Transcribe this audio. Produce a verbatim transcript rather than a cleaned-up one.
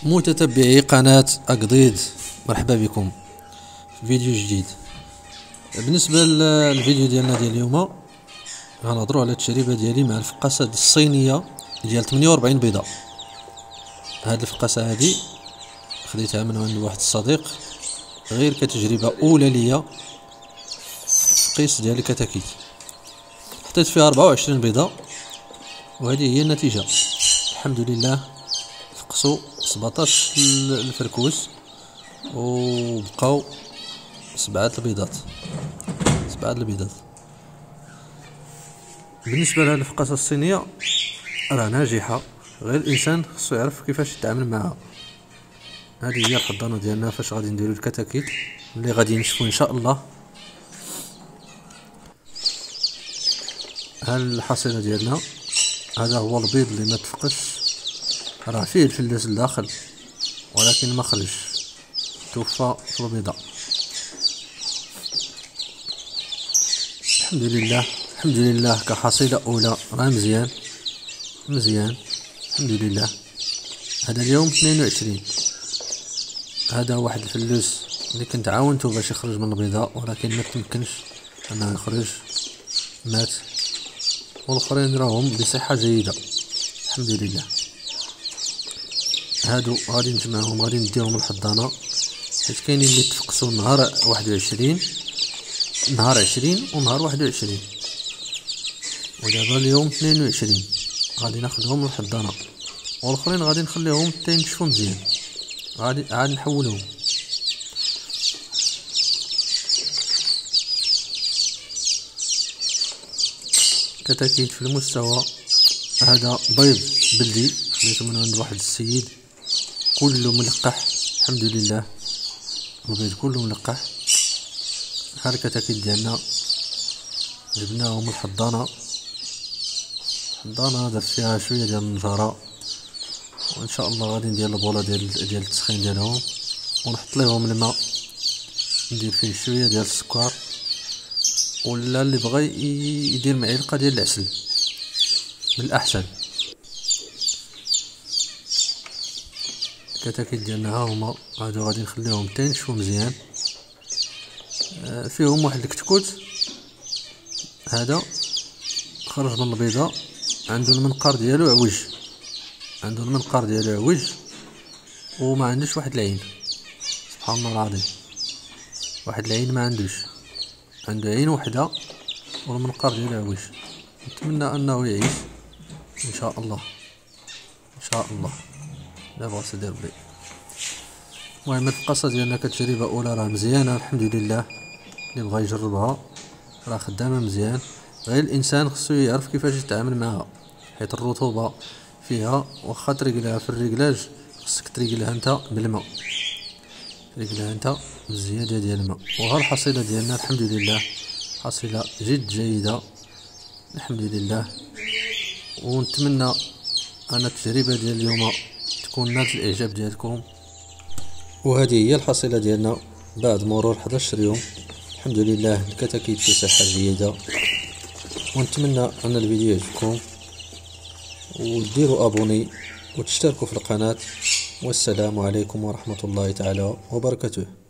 متتبعي قناة أقضيض، مرحبا بكم في فيديو جديد. بالنسبة للفيديو ديالنا ديال اليوم غنهضروا على التجربة ديالي مع الفقاسة الصينية ديال ثمانية وأربعين بيضة. هاد الفقاسة هادي خديتها من عند واحد الصديق غير كتجربة أولى ليا في قيس ديال الكتاكيت. حطيت فيها أربعة وعشرين بيضة وهذه هي النتيجة. الحمد لله فقسوا سبعطاش الفركوس وبقاو سبعة البيضات سبعة البيضات. بالنسبة لهاد الفقاسة الصينية راه ناجحة، غير الانسان خصو يعرف كيفاش يتعامل معها. هذه هي الحضانة ديالنا فاش غادي نديرو الكتاكيت اللي غادي ينشفو ان شاء الله. ها الحصيلة ديالنا، هذا هو البيض اللي ما تفقش، راه فيه الفلاس الداخل ولكن ما خرجش، توفى في البيضة. الحمد لله الحمد لله كحصيلة اولى راه مزيان مزيان الحمد لله. هذا اليوم اثنين وعشرين. هذا واحد الفلوس اللي كنت عاونته باش يخرج من البيضة ولكن ما تمكنش انه يخرج، مات. والاخرين راهم بصحة جيدة الحمد لله. هادو غادي نجمعهم، غادي نديهم الحضانة، حيت كاينين اللي تفقسوا نهار واحد وعشرين نهار عشرين ونهار واحد وعشرين، ودابا اليوم اثنين وعشرين. غادي ناخدهم للحضانة والاخرين غادي نخليهم حتى ينشفوا مزيان، غادي عاد نحولهم. كتاكيت في المستوى. هذا بيض بلدي خديته من عند واحد السيد، كله ملقح الحمد لله، البيض كله ملقح. ها الكتاكيت ديالنا جبناهم الحضانة. الحضانة درت فيها شوية ديال النجارة، وان شاء الله غادي ندير البولة ديال ديال التسخين ديالهم ونحط ليهم الماء، ندير فيه شوية ديال السكر، ولا اللي بغى يدير معلقة ديال العسل من الأحسن. الكتاكيت ديالنا ها هما، هادو غادي نخليهم حتى ينشفو مزيان. آه فيهم واحد الكتكوت، هذا خرج من البيضة، عنده المنقار ديالو عوج، عنده المنقار ديالو عوج وما عندوش واحد العين. سبحان الله العظيم، واحد العين ما عندوش، عنده عين وحده والمنقار ديالو عوج. نتمنى انه يعيش ان شاء الله ان شاء الله، لا بغى سيدي ربي. المهم الفقاسة ديالنا كتجربة اولى راه مزيانة الحمد لله، اللي بغى يجربها راه خدامة مزيان، غير الانسان خصو يعرف كيفاش يتعامل معها، حيت الرطوبة فيها واخا تريقلها في الريقلاج خصك تريقلها انت بالماء، تريقلها انت بالزيادة ديال الماء. وها الحصيلة ديالنا الحمد لله حصيلة جد جيدة الحمد لله. ونتمنى ان التجربة ديال اليوم تكون نالت الاعجاب ديالكم. وهذه هي الحصيلة ديالنا بعد مرور حداش يوم. الحمد لله الكتاكيت في صحة جيدة، ونتمنى ان الفيديو يعجبكم وديروا ابوني وتشتركوا في القناة. والسلام عليكم ورحمة الله تعالى وبركاته.